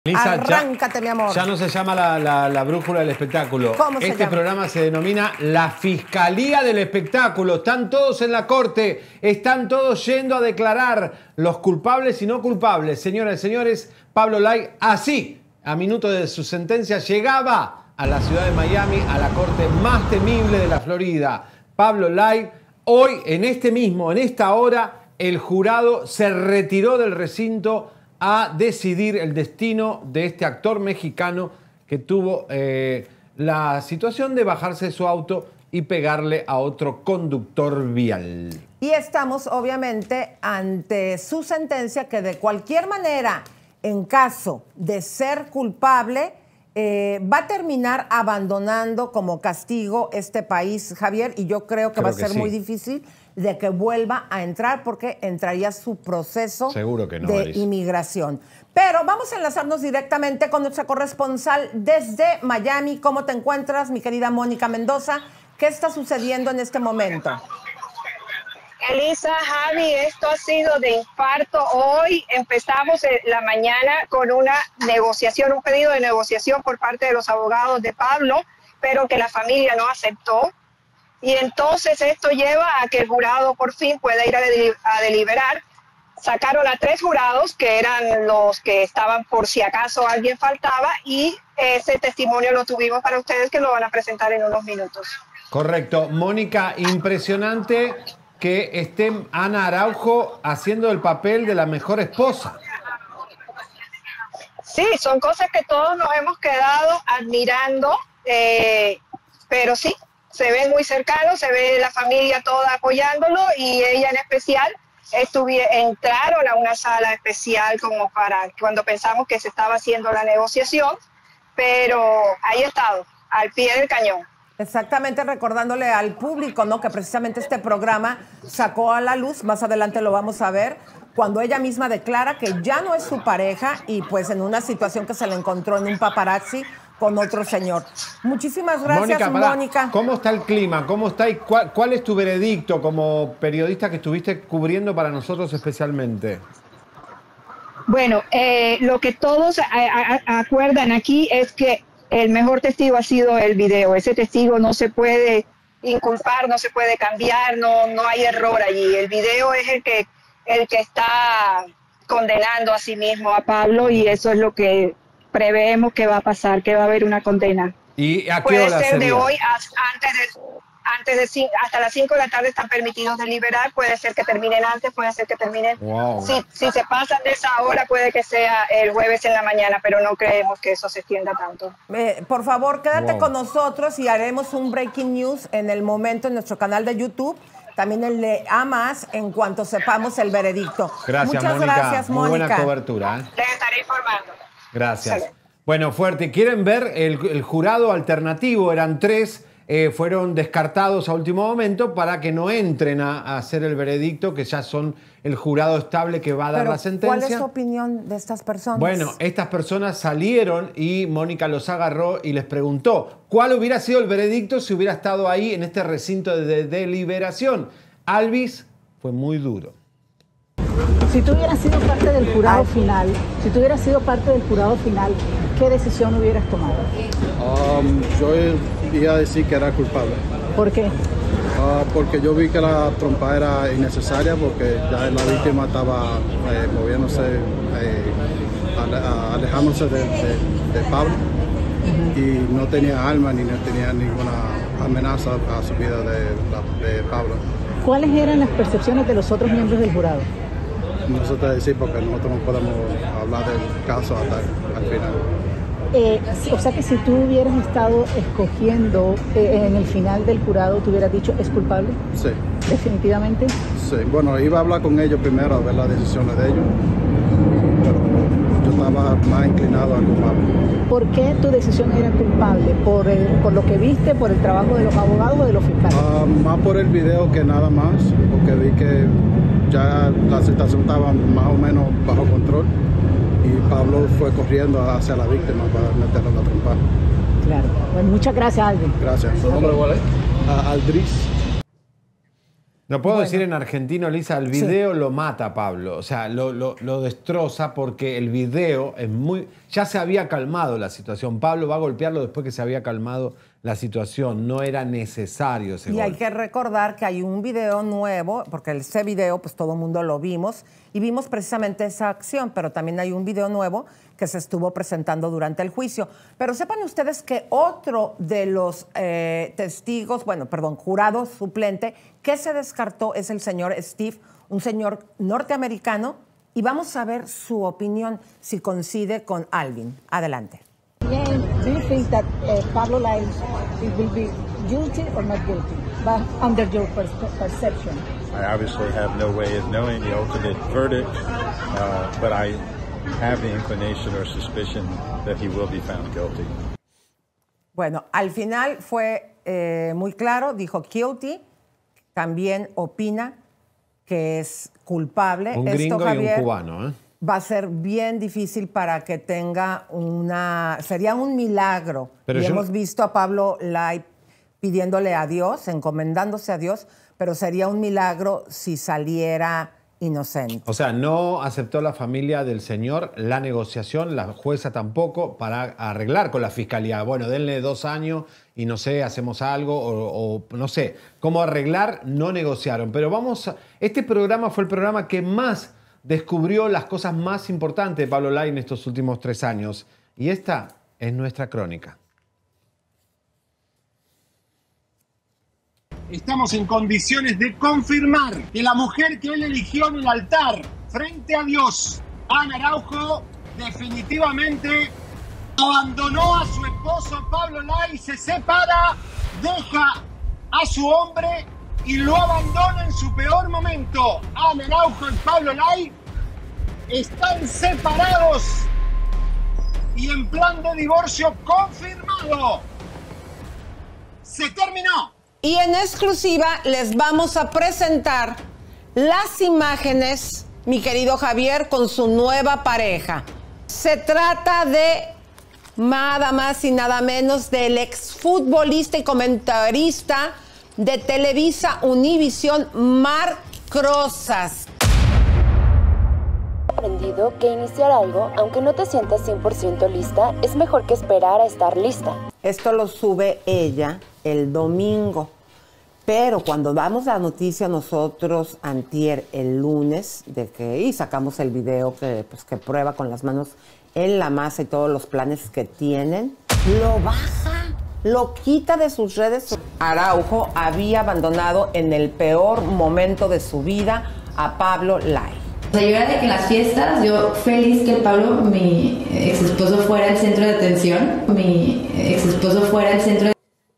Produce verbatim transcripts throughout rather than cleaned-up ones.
Lisa, Arráncate, ya, mi amor. Ya no se llama la, la, la brújula del espectáculo. ¿Cómo se Este llama? programa se denomina La Fiscalía del Espectáculo. Están todos en la corte, están todos yendo a declarar los culpables y no culpables. Señoras y señores, Pablo Lay, así, a minuto de su sentencia, llegaba a la ciudad de Miami, a la corte más temible de la Florida. Pablo Lay, hoy, en este mismo, en esta hora, el jurado se retiró del recinto a decidir el destino de este actor mexicano que tuvo eh, la situación de bajarse de su auto y pegarle a otro conductor vial. Y estamos obviamente ante su sentencia que de cualquier manera, en caso de ser culpable, eh, va a terminar abandonando como castigo este país, Javier, y yo creo que Creo va a que ser sí. muy difícil de que vuelva a entrar porque entraría su proceso Seguro que no, de Alice. inmigración. Pero vamos a enlazarnos directamente con nuestra corresponsal desde Miami. ¿Cómo te encuentras, mi querida Mónica Mendoza? ¿Qué está sucediendo en este momento? Elisa, Javi, esto ha sido de infarto. Hoy empezamos la mañana con una negociación, un pedido de negociación por parte de los abogados de Pablo, pero que la familia no aceptó. Y entonces esto lleva a que el jurado por fin pueda ir a, deli- a deliberar. Sacaron a tres jurados, que eran los que estaban por si acaso alguien faltaba, y ese testimonio lo tuvimos para ustedes, que lo van a presentar en unos minutos. Correcto. Mónica, impresionante que esté Ana Araujo haciendo el papel de la mejor esposa. Sí, son cosas que todos nos hemos quedado admirando, eh, pero sí, se ven muy cercanos, se ve la familia toda apoyándolo y ella en especial. Estuvi- entraron a una sala especial como para cuando pensamos que se estaba haciendo la negociación, pero ahí ha estado, al pie del cañón. Exactamente, recordándole al público, ¿no?, que precisamente este programa sacó a la luz, más adelante lo vamos a ver, cuando ella misma declara que ya no es su pareja y pues en una situación que se le encontró en un paparazzi con otro señor. Muchísimas gracias, Mónica, pará, Mónica. ¿cómo está el clima? ¿Cómo está y cuál, cuál es tu veredicto como periodista que estuviste cubriendo para nosotros especialmente? Bueno, eh, lo que todos a- a- acuerdan aquí es que el mejor testigo ha sido el video. Ese testigo no se puede inculpar, no se puede cambiar, no, no hay error allí. El video es el que, el que está condenando a sí mismo a Pablo y eso es lo que preveemos que va a pasar, que va a haber una condena. ¿Y a qué Puede hora ser de sería? hoy hasta, antes de, antes de cin- hasta las cinco de la tarde están permitidos deliberar, puede ser que terminen antes, puede ser que terminen. Wow. Si, si se pasan de esa hora puede que sea el jueves en la mañana, pero no creemos que eso se extienda tanto. Eh, por favor, quédate Wow. con nosotros y haremos un breaking news en el momento en nuestro canal de YouTube, también el de A Más, en cuanto sepamos el veredicto. Gracias, Muchas Mónica. gracias, Muy buena Mónica. cobertura, ¿eh? Les estaré informando. Gracias. Sí. Bueno, fuerte. ¿Quieren ver el, el jurado alternativo? Eran tres, eh, fueron descartados a último momento para que no entren a, a hacer el veredicto, que ya son el jurado estable que va a dar Pero, la sentencia. ¿cuál es tu opinión de estas personas? Bueno, estas personas salieron y Mónica los agarró y les preguntó cuál hubiera sido el veredicto si hubiera estado ahí en este recinto de, de deliberación. Alvis fue muy duro. Si tú hubieras sido parte del jurado final, si tú hubieras sido parte del jurado final, ¿qué decisión hubieras tomado? Um, yo iba a decir que era culpable, ¿Por qué? Ah, porque yo vi que la trompa era innecesaria porque ya la víctima estaba eh, moviéndose, eh, ale- a- alejándose de, de- de Pablo y no tenía arma ni no tenía ninguna amenaza a su vida de, la- de Pablo. ¿Cuáles eran las percepciones de los otros miembros del jurado? No se te decir porque nosotros no podemos hablar del caso hasta al final. Eh, o sea que si tú hubieras estado escogiendo eh, en el final del jurado, ¿tú hubieras dicho es culpable? Sí. Definitivamente. Sí, bueno, iba a hablar con ellos primero a ver las decisiones de ellos, pero yo estaba más inclinado a culpable. ¿Por qué tu decisión era culpable? ¿Por, el- por lo que viste, por el trabajo de los abogados o de los fiscales? Ah, más por el video que nada más, porque vi que ya la situación estaba más o menos bajo control y Pablo fue corriendo hacia la víctima para meterle la trompa. Claro. Bueno, muchas gracias, Alvin. Gracias. ¿Su nombre cuál es? Aldris. No puedo Bueno. decir en argentino, Elisa, el video sí. lo mata a Pablo. O sea, lo, lo, lo destroza porque el video es muy... Ya se había calmado la situación. Pablo va a golpearlo después que se había calmado la situación. No era necesario ese Y golpe. hay que recordar que hay un video nuevo, porque ese video, pues todo el mundo lo vimos, y vimos precisamente esa acción, pero también hay un video nuevo que se estuvo presentando durante el juicio. Pero sepan ustedes que otro de los eh, testigos, bueno, perdón, jurado suplente, que se descartó es el señor Steve, un señor norteamericano, y vamos a ver su opinión, si coincide con Alvin. Adelante. Again, do you think that uh, Pablo Lai will be guilty or not guilty, but under your per perception? I obviously have no way of knowing the ultimate verdict, uh, but I have the inclination or suspicion that he will be found guilty. Bueno, al final fue eh, muy claro, dijo guilty, también opina que es culpable. Un gringo Esto, Javier, y un cubano, ¿eh? Va a ser bien difícil para que tenga una... Sería un milagro. Pero y yo... hemos visto a Pablo Lai pidiéndole a Dios, encomendándose a Dios, pero sería un milagro si saliera inocente. O sea, no aceptó la familia del señor la negociación, la jueza tampoco, para arreglar con la fiscalía. Bueno, denle dos años y no sé, hacemos algo o, o no sé. Cómo arreglar, no negociaron. Pero vamos, a, este programa fue el programa que más descubrió las cosas más importantes de Pablo Lai en estos últimos tres años. Y esta es nuestra crónica. Estamos en condiciones de confirmar que la mujer que él eligió en el altar frente a Dios, Ana Araujo, definitivamente abandonó a su esposo Pablo Lai, se separa, deja a su hombre y lo abandona en su peor momento. Ana Araujo y Pablo Lai están separados y en plan de divorcio confirmado. Se terminó. Y en exclusiva les vamos a presentar las imágenes, mi querido Javier, con su nueva pareja. Se trata de nada más y nada menos del exfutbolista y comentarista de Televisa Univisión, Marc Rosas. He aprendido que iniciar algo, aunque no te sientas cien por ciento lista, es mejor que esperar a estar lista. Esto lo sube ella el domingo, pero cuando damos la noticia nosotros antier el lunes de que y sacamos el video que, pues, que prueba con las manos en la masa y todos los planes que tienen, lo baja, lo quita de sus redes. Araujo había abandonado en el peor momento de su vida a Pablo Lai. O sea, yo era de que en las fiestas, yo feliz que Pablo, mi ex esposo, fuera el centro de atención, mi ex esposo fuera el centro de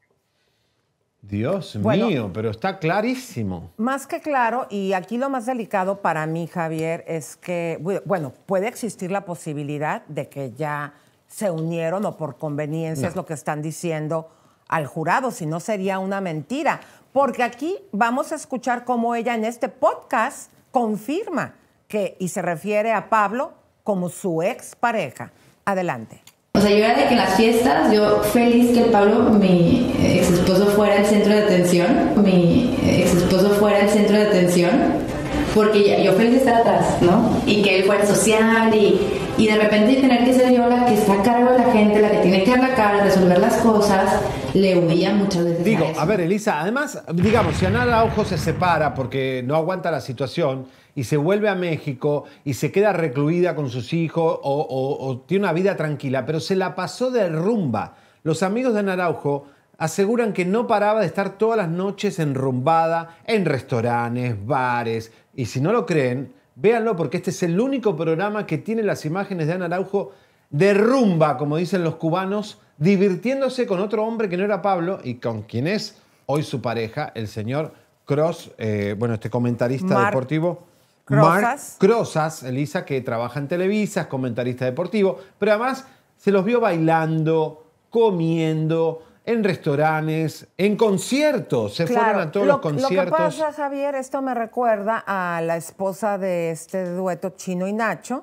Dios bueno, mío, pero está clarísimo. Más que claro, y aquí lo más delicado para mí, Javier, es que, bueno, puede existir la posibilidad de que ya se unieron o por conveniencia, no. Es lo que están diciendo al jurado, si no sería una mentira. Porque aquí vamos a escuchar cómo ella en este podcast confirma que, y se refiere a Pablo como su expareja. Adelante. O sea, yo era de que en las fiestas, yo feliz que Pablo, mi ex esposo, fuera el centro de atención, mi ex esposo fuera el centro de atención, porque yo feliz de estar atrás, ¿no? Y que él fuera social y, y de repente tener que ser yo la que está a cargo de la gente, la que tiene que dar la cara, resolver las cosas, le huía muchas veces. Digo, a, a ver, Elisa, además, digamos, si Ana Araujo se separa porque no aguanta la situación y se vuelve a México y se queda recluida con sus hijos o, o, o tiene una vida tranquila, pero se la pasó de rumba. Los amigos de Ana Araujo aseguran que no paraba de estar todas las noches enrumbada en restaurantes, bares. Y si no lo creen, véanlo porque este es el único programa que tiene las imágenes de Ana Araujo de rumba, como dicen los cubanos, divirtiéndose con otro hombre que no era Pablo y con quien es hoy su pareja, el señor Cross, eh, bueno, este comentarista Marc deportivo. Rosas. Marc Rosas, Elisa, que trabaja en Televisa, es comentarista deportivo, pero además se los vio bailando, comiendo, en restaurantes, en conciertos, se claro, fueron a todos lo, los conciertos. Lo que pasa, Javier, esto me recuerda a la esposa de este dueto Chino y Nacho,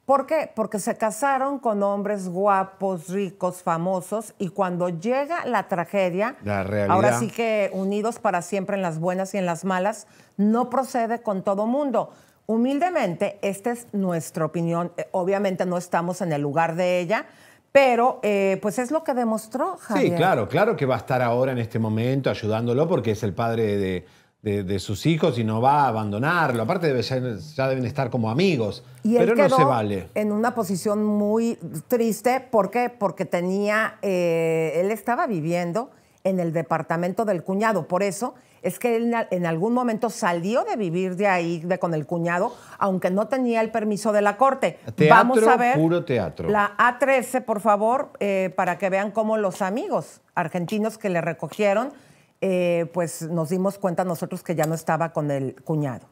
¿Por qué? Porque se casaron con hombres guapos, ricos, famosos, y cuando llega la tragedia, la realidad, ahora sí que unidos para siempre en las buenas y en las malas, no procede con todo mundo. Humildemente, esta es nuestra opinión. Eh, obviamente no estamos en el lugar de ella, pero eh, pues es lo que demostró Javier. Sí, claro, claro que va a estar ahora en este momento ayudándolo porque es el padre de, de, de sus hijos y no va a abandonarlo. Aparte debe, ya, ya deben estar como amigos, y pero él no quedó se vale. En una posición muy triste. ¿Por qué? Porque tenía, eh, él estaba viviendo en el departamento del cuñado. Por eso es que él en algún momento salió de vivir de ahí, de con el cuñado, aunque no tenía el permiso de la corte. Teatro, vamos a ver puro teatro. La A trece, por favor, eh, para que vean cómo los amigos argentinos que le recogieron, eh, pues nos dimos cuenta nosotros que ya no estaba con el cuñado.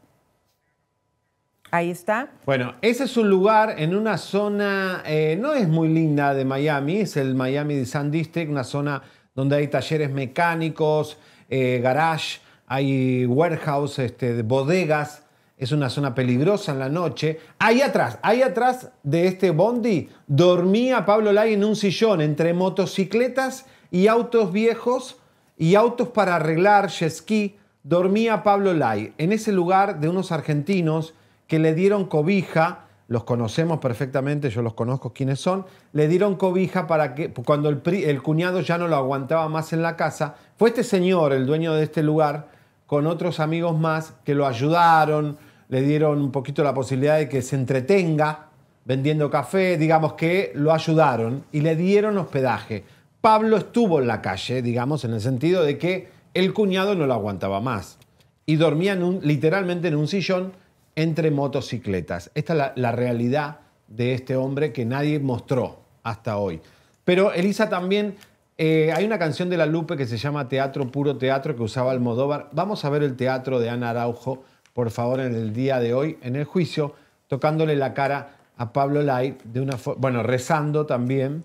Ahí está. Bueno, ese es un lugar en una zona, eh, no es muy linda de Miami, es el Miami Design District, una zona donde hay talleres mecánicos, eh, garage, hay warehouse, este, bodegas. Es una zona peligrosa en la noche. Ahí atrás, ahí atrás de este bondi, dormía Pablo Lay en un sillón entre motocicletas y autos viejos y autos para arreglar, jet ski. Dormía Pablo Lay en ese lugar de unos argentinos que le dieron cobija. Los conocemos perfectamente, yo los conozco quiénes son. Le dieron cobija para que cuando el, pri, el cuñado ya no lo aguantaba más en la casa, fue este señor, el dueño de este lugar, con otros amigos más que lo ayudaron, le dieron un poquito la posibilidad de que se entretenga vendiendo café, digamos que lo ayudaron y le dieron hospedaje. Pablo estuvo en la calle, digamos, en el sentido de que el cuñado no lo aguantaba más y dormía en un, literalmente en un sillón entre motocicletas. Esta es la, la realidad de este hombre que nadie mostró hasta hoy. Pero Elisa también, eh, hay una canción de La Lupe que se llama Teatro, puro teatro, que usaba Almodóvar. Vamos a ver el teatro de Ana Araujo, por favor, en el día de hoy, en el juicio, tocándole la cara a Pablo Lay, de una bueno, rezando también.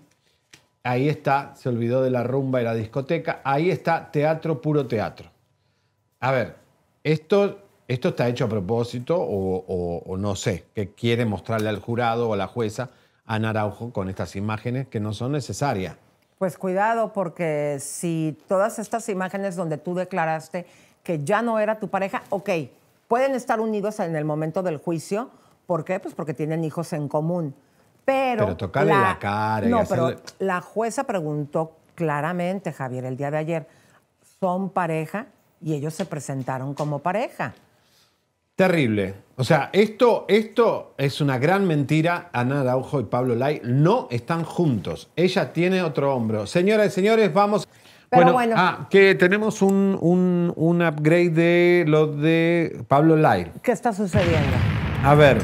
Ahí está, se olvidó de la rumba y la discoteca. Ahí está, teatro, puro teatro. A ver, esto... ¿Esto está hecho a propósito o, o, o no sé, que quiere mostrarle al jurado o a la jueza Ana Araujo con estas imágenes que no son necesarias? Pues cuidado, porque si todas estas imágenes donde tú declaraste que ya no era tu pareja, ok, pueden estar unidos en el momento del juicio. ¿Por qué? Pues porque tienen hijos en común. Pero, pero tocarle la, la cara y No, hacerle... pero la jueza preguntó claramente, Javier, el día de ayer, ¿son pareja? Y ellos se presentaron como pareja. Terrible. O sea, esto, esto es una gran mentira. Ana Araujo y Pablo Lay no están juntos. Ella tiene otro hombro. Señoras y señores, vamos... Pero bueno, bueno. Ah, que tenemos un, un, un upgrade de lo de Pablo Lay. ¿Qué está sucediendo? A ver,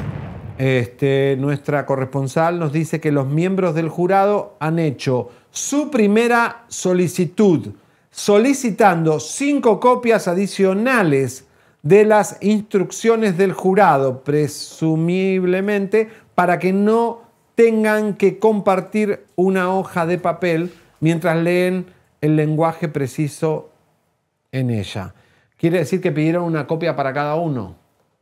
este, nuestra corresponsal nos dice que los miembros del jurado han hecho su primera solicitud, solicitando cinco copias adicionales de las instrucciones del jurado, presumiblemente para que no tengan que compartir una hoja de papel mientras leen el lenguaje preciso en ella. ¿Quiere decir que pidieron una copia para cada uno?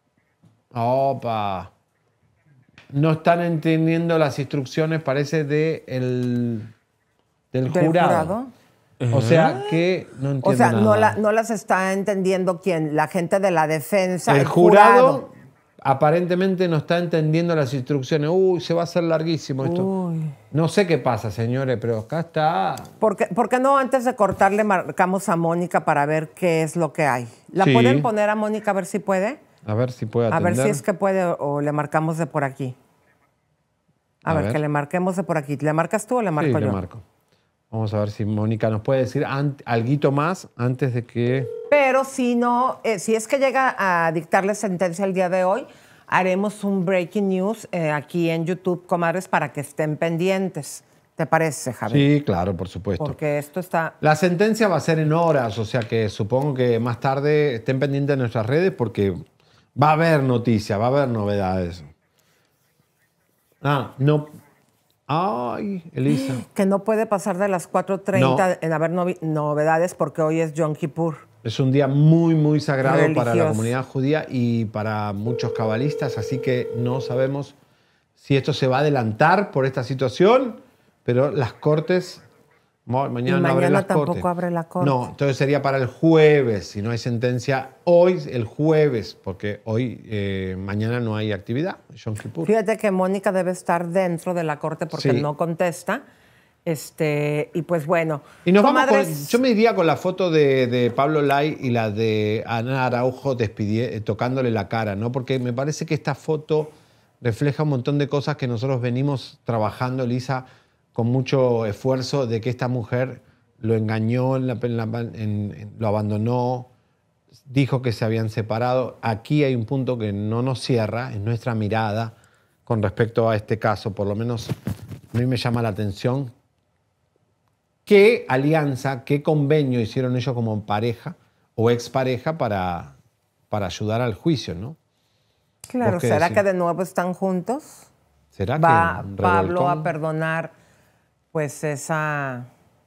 Opa. No están entendiendo las instrucciones, parece, de el, del, ¿Del jurado. jurado? O sea que no entiendo O sea, nada. no, la, no las está entendiendo quién, la gente de la defensa. El, el jurado, jurado aparentemente no está entendiendo las instrucciones. Uy, se va a hacer larguísimo esto. Uy. No sé qué pasa, señores, pero acá está. ¿Por qué, por qué no antes de cortar le marcamos a Mónica para ver qué es lo que hay? ¿La Sí. pueden poner a Mónica a ver si puede? A ver si puede A atender. ver si es que puede o le marcamos de por aquí. A, A ver, ver. que le marquemos de por aquí. ¿Le marcas tú o le marco Sí, yo? le marco. Vamos a ver si Mónica nos puede decir algo más antes de que... Pero si no, eh, si es que llega a dictarle sentencia el día de hoy, haremos un breaking news eh, aquí en YouTube, comadres, para que estén pendientes. ¿Te parece, Javier? Sí, claro, por supuesto. Porque esto está... La sentencia va a ser en horas, o sea que supongo que más tarde estén pendientes de nuestras redes porque va a haber noticias, va a haber novedades. Ah, no... Ay, Elisa. Que no puede pasar de las cuatro treinta No. en haber novi- novedades porque hoy es Yom Kippur. Es un día muy, muy sagrado para la Religioso. comunidad judía y para muchos cabalistas, así que no sabemos si esto se va a adelantar por esta situación, pero las cortes... Mañana, y no mañana abre las tampoco cortes. abre la corte. No, entonces sería para el jueves, si no hay sentencia hoy, el jueves, porque hoy, eh, mañana no hay actividad. Yom Kippur. Fíjate que Mónica debe estar dentro de la corte porque Sí. no contesta. Este, y pues bueno. Y nos vamos comadres, con, yo me iría con la foto de, de Pablo Lai y la de Ana Araujo despidi- tocándole la cara, ¿no? Porque me parece que esta foto refleja un montón de cosas que nosotros venimos trabajando, Lisa, con mucho esfuerzo, de que esta mujer lo engañó, en la, en la, en, en, lo abandonó, dijo que se habían separado. Aquí hay un punto que no nos cierra, es nuestra mirada con respecto a este caso. Por lo menos a mí me llama la atención qué alianza, qué convenio hicieron ellos como pareja o expareja para, para ayudar al juicio, ¿no? claro, ¿Vos qué ¿será decís? que de nuevo están juntos? ¿Será ¿Va que Pablo revolcón? a perdonar pues esa,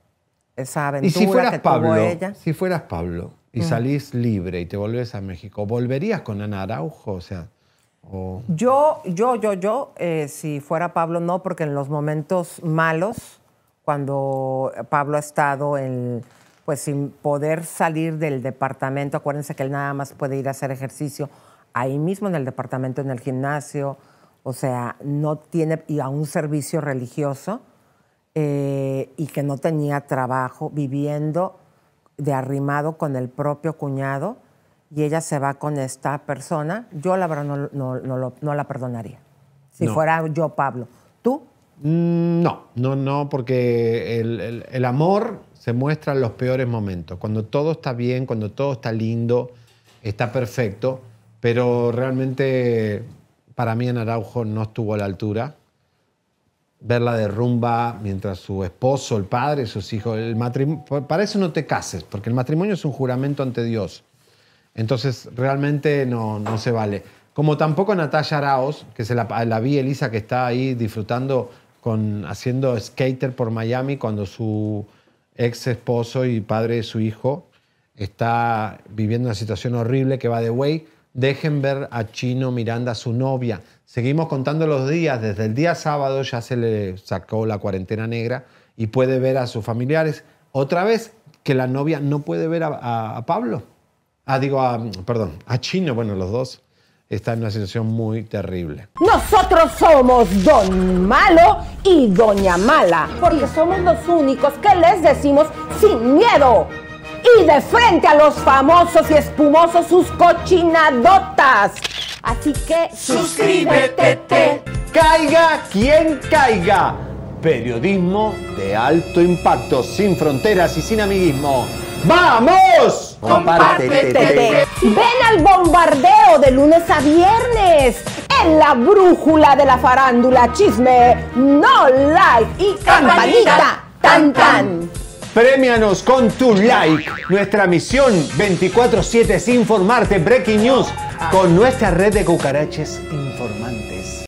esa aventura Y si fueras que Pablo, tuvo ella? si fueras Pablo y Mm. salís libre y te volvés a México, ¿volverías con Ana Araujo? O sea, o... Yo, yo, yo, yo, eh, si fuera Pablo, no, porque en los momentos malos, cuando Pablo ha estado en, pues sin poder salir del departamento, acuérdense que él nada más puede ir a hacer ejercicio ahí mismo en el departamento, en el gimnasio, o sea, no tiene, y a un servicio religioso, eh, y que no tenía trabajo, viviendo de arrimado con el propio cuñado, y ella se va con esta persona, yo la verdad no, no, no, lo- no la perdonaría. Si No. fuera yo Pablo. ¿Tú? Mm, No, no, no, porque el, el- el amor se muestra en los peores momentos, cuando todo está bien, cuando todo está lindo, está perfecto, pero realmente para mí Ana Araujo no estuvo a la altura. Verla de rumba mientras su esposo, el padre, sus hijos, el matrimonio, para eso no te cases, porque el matrimonio es un juramento ante Dios. Entonces realmente no, no se vale. Como tampoco Natalia Arauz, que se la, la vi, Elisa, que está ahí disfrutando, con, haciendo skater por Miami cuando su ex esposo y padre de su hijo está viviendo una situación horrible que va de güey. Dejen ver a Chino Miranda, su novia. Seguimos contando los días. Desde el día sábado ya se le sacó la cuarentena negra y puede ver a sus familiares. Otra vez que la novia no puede ver a, a- a Pablo. Ah, digo, a, perdón, a Chino. Bueno, los dos están en una situación muy terrible. Nosotros somos Don Malo y Doña Mala, porque somos los únicos que les decimos sin miedo y de frente a los famosos y espumosos sus cochinadotas. Así que suscríbete. Caiga quien caiga. Periodismo de alto impacto, sin fronteras y sin amiguismo. ¡Vamos! Compártete. Ven al bombardeo de lunes a viernes en la brújula de la farándula, chisme, no like y campanita, tan tan. Premianos con tu like. Nuestra misión veinticuatro siete es informarte. Breaking News con nuestra red de cucaraches informantes.